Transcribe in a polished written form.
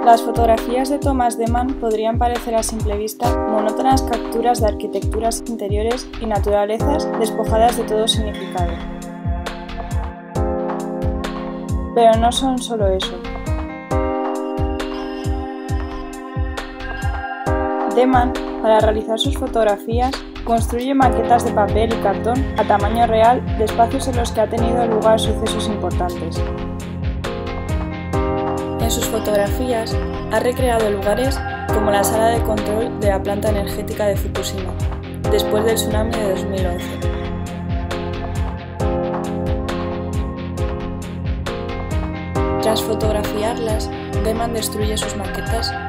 Las fotografías de Thomas Deman podrían parecer a simple vista monótonas capturas de arquitecturas interiores y naturalezas despojadas de todo significado. Pero no son solo eso. Deman, para realizar sus fotografías, construye maquetas de papel y cartón a tamaño real de espacios en los que ha tenido lugar sucesos importantes. En sus fotografías ha recreado lugares como la sala de control de la planta energética de Fukushima, después del tsunami de 2011. Tras fotografiarlas, Deman destruye sus maquetas